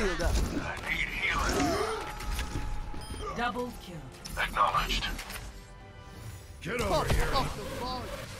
healed up. I need healing. Double kill. Acknowledged. Get over here. Off the volume.